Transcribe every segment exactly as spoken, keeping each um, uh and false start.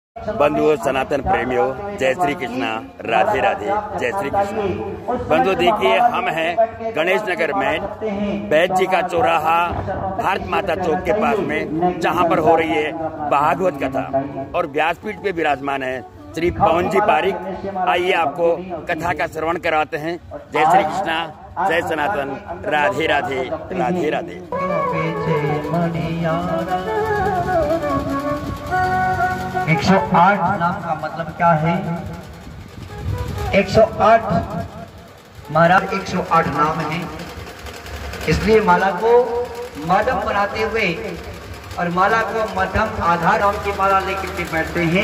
बंधुओं, सनातन प्रेमियों, जय श्री कृष्णा, राधे राधे, जय श्री कृष्णा। बंधु देखिए, हम हैं गणेश नगर में बैद जी का चौराहा भारत माता चौक के पास में, जहां पर हो रही है भागवत कथा और व्यासपीठ पे विराजमान है श्री पवन जी पारिक। आइए आपको कथा का श्रवण कराते हैं। जय श्री कृष्णा, जय सनातन, राधे राधे, राधे राधे। एक सौ आठ नाम का मतलब क्या है? एक सौ आठ महाराज एक सौ आठ नाम है, इसलिए माला को मध्यम बनाते हुए और माला को मध्यम आधार नाम की माला लेकर के बैठते हैं।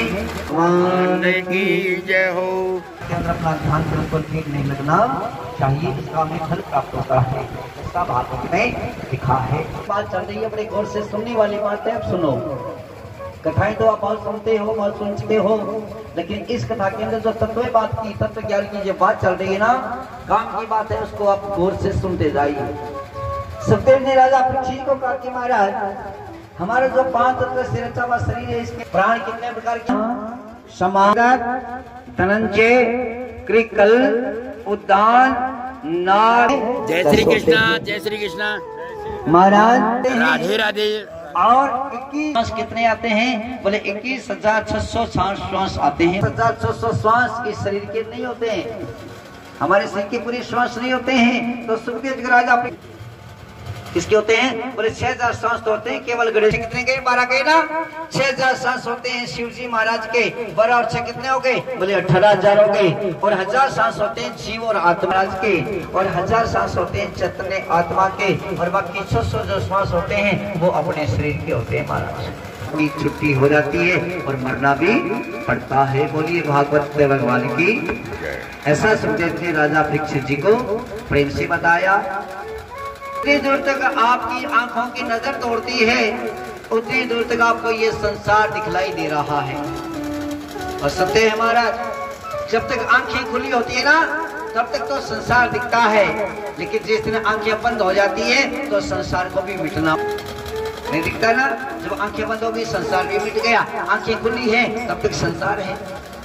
जय हो। के अंदर अपना ध्यान बिल्कुल ठीक नहीं लगना चाहिए, इसका हमें फल प्राप्त होता है। इसका भागवत में लिखा है। बात चल रही है, बड़े गौर से सुनने वाली बात है। अब सुनो, कथाएं तो आप बहुत सुनते हो, बहुत सुनते हो, लेकिन इस कथा के अंदर जो तत्व बात की, तत्व ज्ञान की जो बात चल रही है ना, काम की बात है, उसको आप गौर से सुनते जाइए। सुखदेव ने राजा परीक्षित को कहा कि महाराज, हमारा जो पांच तत्व से रचा हुआ शरीर है, इसके प्राण कितने प्रकार के? समागत, धनंजय, कृकल, उद्दान, नाग। जय श्री कृष्णा, जय श्री कृष्णा महाराज, राधे राधे। और इक्कीस श्वास कितने आते हैं? बोले इक्कीस हजार छह सौ श्वास आते हैं। हजार छह सौ श्वास इस शरीर के नहीं होते हैं, हमारे शरीर के पूरे श्वास नहीं होते हैं। तो सुखदेव राजा किसके होते हैं? बोले छह हजार श्वास तो होते हैं केवल गणेश। कितने गए? बारह गए ना। छह हजार श्वास होते हैं शिव जी महाराज के। बारह और छह कितने हो गए? बोले अठारह हजार हो गए। और हजार श्वास होते हैं जीव और आत्मा के, और हजार श्वास होते हैं चैतन्य आत्मा के, और बाकी छह सौ जो श्वास होते हैं वो अपने शरीर के होते हैं महाराज। की छुट्टी हो जाती है और मरना भी पड़ता है। बोलिए भागवत भगवान की। ऐसा सुखदेव ने राजा परीक्षित जी को प्रेम से बताया। जितनी दूर तक आपकी आंखों की नजर दौड़ती है, उतनी दूर तक आपको ये संसार दिखलाई दे रहा है। और सत्य है महाराज, जब तक आंखें खुली होती है ना, तब तक तो संसार दिखता है, लेकिन जिस दिन आंखें बंद हो जाती है तो संसार को भी मिटना नहीं दिखता ना। जब आंखें बंद हो गई, संसार भी मिट गया। आंखें खुली हैं, तब तक संसार है।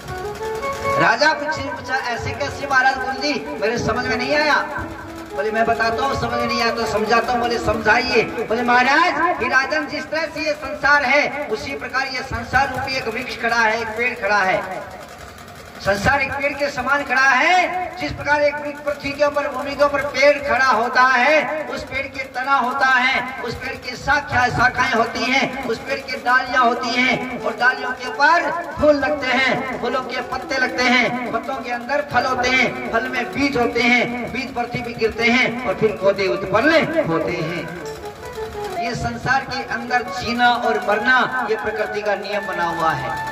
राजा परीक्षित पूछा, ऐसे कैसे महाराज बोल दी? मेरे समझ में नहीं आया। बोले मैं बताता हूँ, समझ नहीं आया तो समझाता हूँ। बोले समझाइए। बोले महाराज, राजन जिस तरह से ये संसार है, उसी प्रकार ये संसार रूपी एक वृक्ष खड़ा है, एक पेड़ खड़ा है। संसार एक पेड़ के समान खड़ा है। जिस प्रकार एक वृक्ष पृथ्वी के ऊपर, भूमि के ऊपर पेड़ खड़ा होता है, उस पेड़ के तना होता है, उस पेड़ की शाखा शाखाएं होती हैं, उस पेड़ की डालियां होती हैं, और डालियों के ऊपर फूल लगते हैं, फूलों के पत्ते लगते हैं, पत्तों के अंदर फल होते हैं, फल में बीज होते हैं, बीज पृथ्वी पे गिरते हैं और फिर पौधे उत्पन्न होते हैं। ये संसार के अंदर जीना और मरना, ये प्रकृति का नियम बना हुआ है।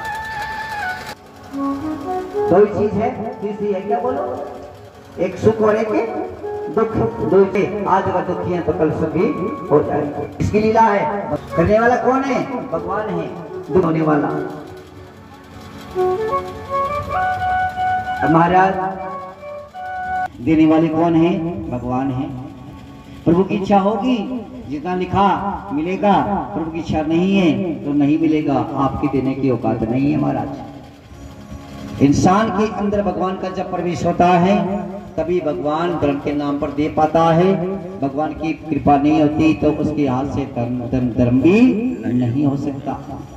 दो चीज है, तीसरी है क्या? बोलो। एक सुख और एक दुख। दो के आज अगर दुखी है तो कल सुख भी हो जाएगा। इसकी लीला है। करने वाला कौन है? भगवान है। दुख होने वाला महाराज, देने वाले कौन है? भगवान है। प्रभु की इच्छा होगी, जितना लिखा मिलेगा। प्रभु की इच्छा नहीं है तो नहीं मिलेगा। आपकी देने की औकात नहीं है महाराज। इंसान के अंदर भगवान का जब प्रवेश होता है, तभी भगवान धर्म के नाम पर दे पाता है। भगवान की कृपा नहीं होती तो उसके हाथ से धर्म धर्म धर्म भी नहीं हो सकता।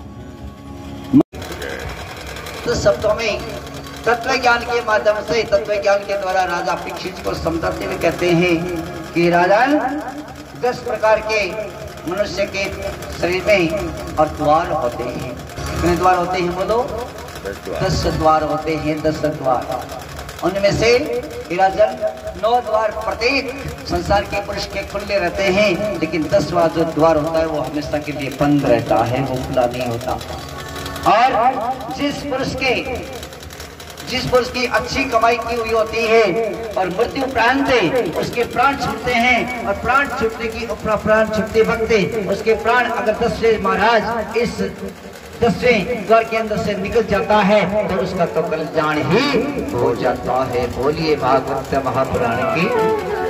तो शब्दों में तत्व ज्ञान के माध्यम से, तत्व ज्ञान के द्वारा राजा परीक्षित को समझाते हुए कहते हैं कि राजन, दस प्रकार के मनुष्य के शरीर में और द्वार होते हैं। कितने द्वार होते हैं? बोलो। दस द्वार होते हैं। दस द्वार, उनमें से राजन नौ द्वार प्रत्येक संसार के पुरुष के खुले रहते हैं, लेकिन दसवां जो द्वार होता है वो हमेशा के लिए बंद रहता है, वो खुला नहीं होता। और जिस पुरुष के जिस पुरुष की अच्छी कमाई की हुई होती है और मृत्यु प्रांत उसके प्राण छूटते हैं, और प्राण छूटने की प्राण छूटते वक्त उसके प्राण अगर दसवें महाराज इस दसवें द्वार के अंदर से निकल जाता है तो उसका तो कल्याण ही हो जाता है। बोलिए भागवत महापुराण की।